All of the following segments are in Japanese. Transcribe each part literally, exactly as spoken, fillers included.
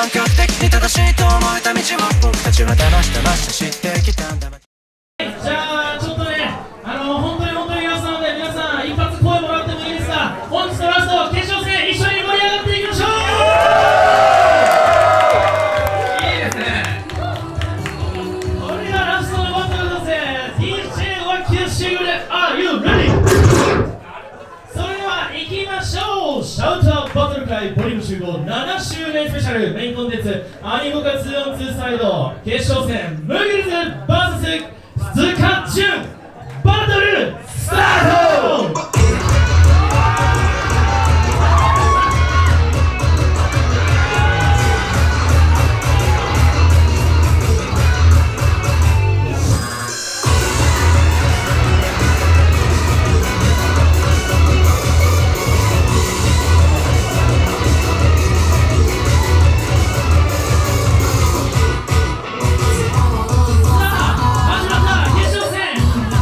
感覚的に正しいと思えた道を僕たちはだましだまし知ってきたんだ。 じゃあちょっとね、あの本当に本当に皆さんので、皆さん一発声もらってもいいですか。本日のラスト決勝戦、一緒に盛り上がっていきましょう。いいですね。これがラストのバトルだぜ。 ディージェー ワキヤシグレ Are you ready？ それでは行きましょう。シャウトバトル会ボリューム集合ななしゅうねんスペシャルメインコンテンツアニモカツーオンツーサイド決勝戦、ムギルズ ブイエス 鈴鹿純バトルスタート。始まった決勝戦。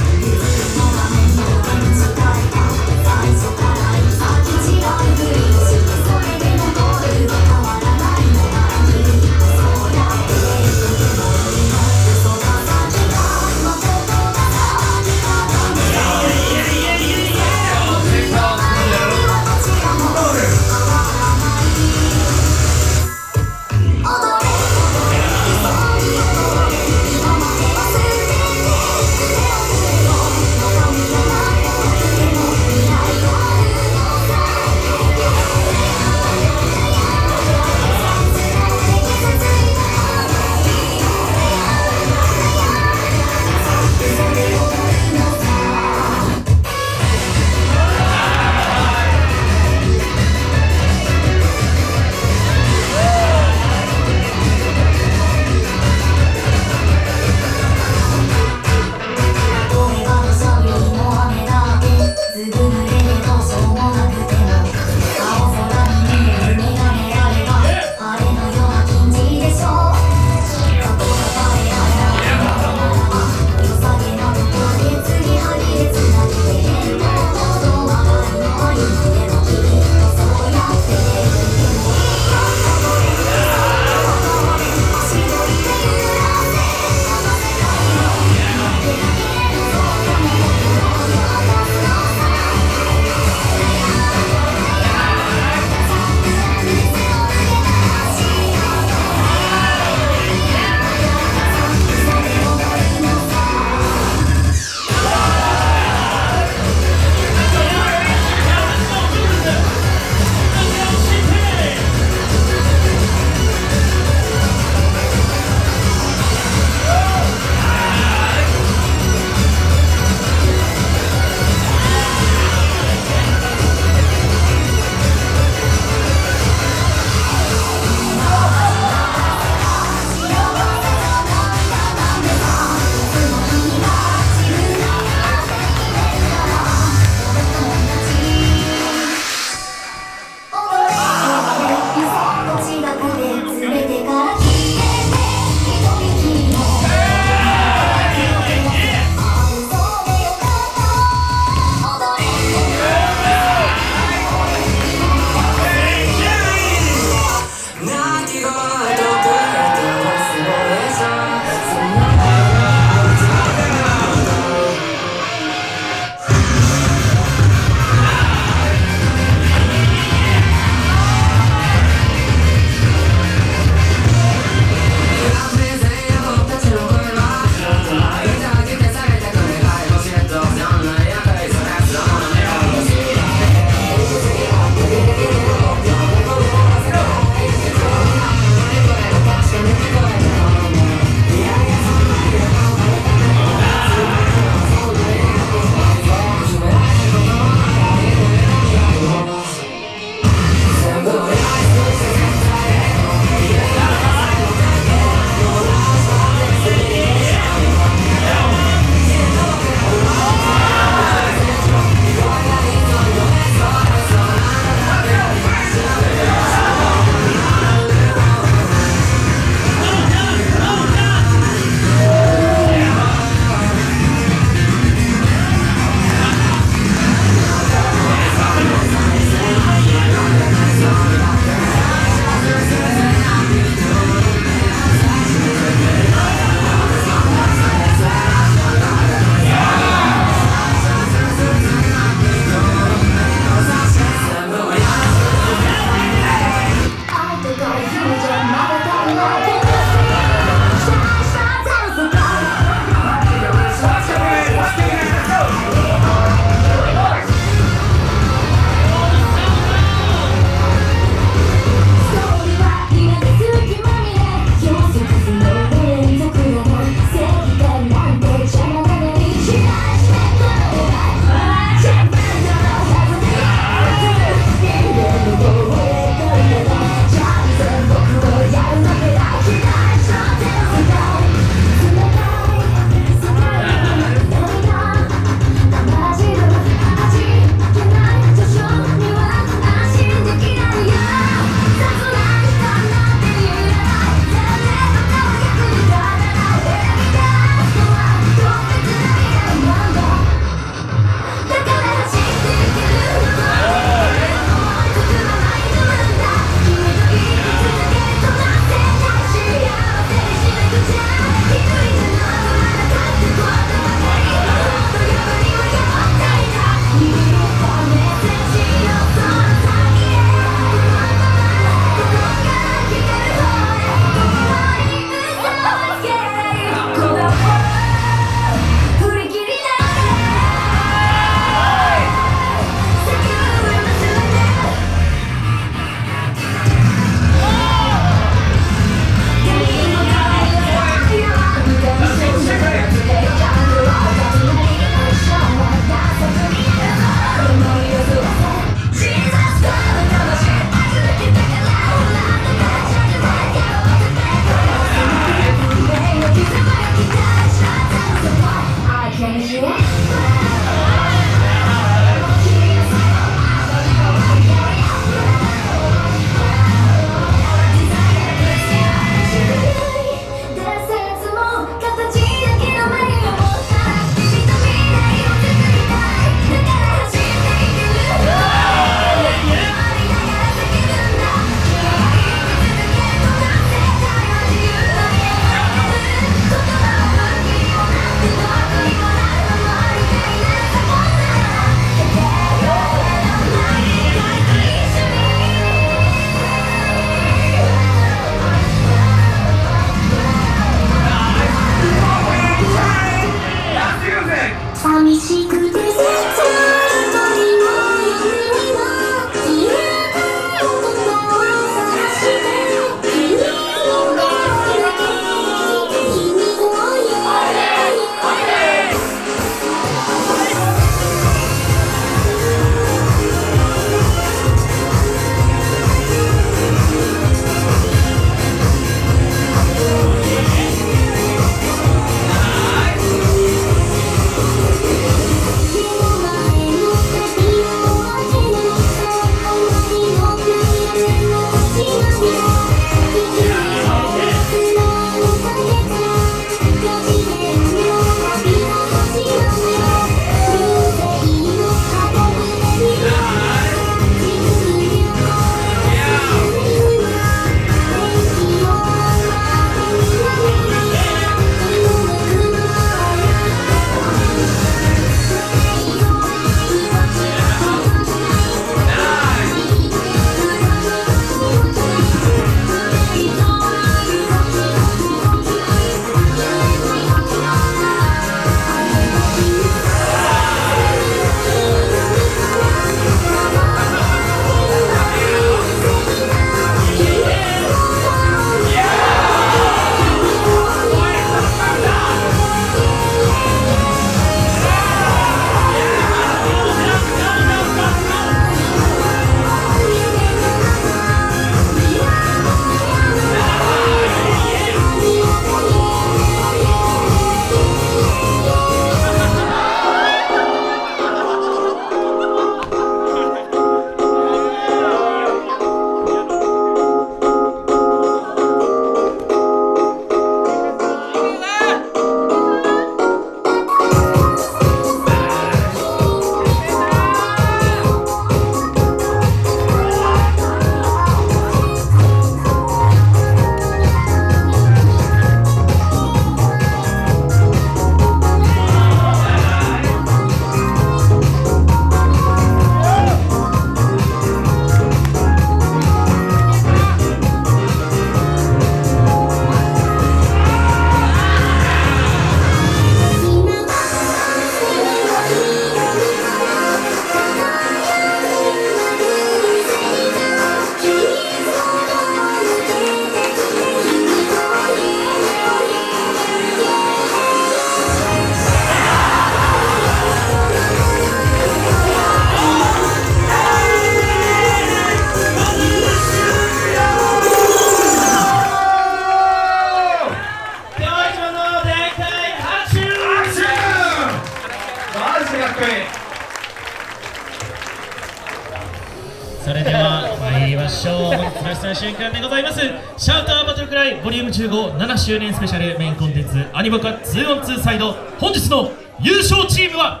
した瞬間でございます。シャウターバトルクライボリュームじゅうごななしゅうねんスペシャルメインコンテンツアニボカ ツーオンツー サイド、本日の優勝チームは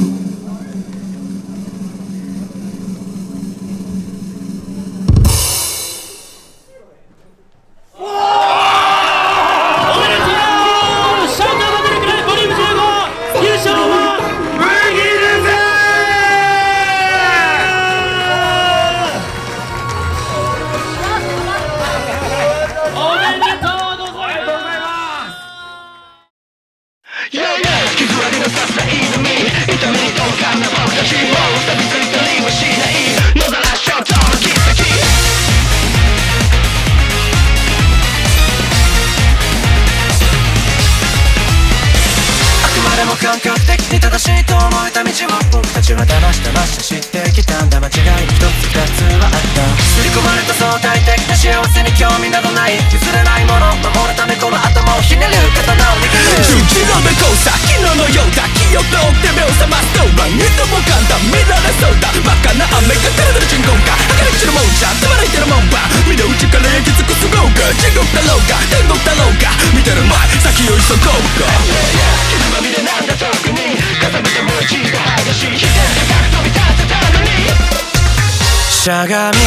感覚的に正しいと思えた道を僕たちはだましだまし知ってきたんだ。間違い一つ二つはあった。刷り込まれた相対的な幸せに興味などない。譲れないもの守るためこの頭をひねる刀を握る。 十字路で交差昨日のようだ。記憶を追って目を覚ますとは二度も簡単見られそうだ。バカな雨が照れてる人工か明るい散るもんじゃつまらいてるもんば身の内から焼き尽くすろうか。地獄だろうか天国だろうか見てる前先を急ごうか。傷まみれなんだ特に固めた無知が激しい自然高く飛び立ってたのに。 しゃがみ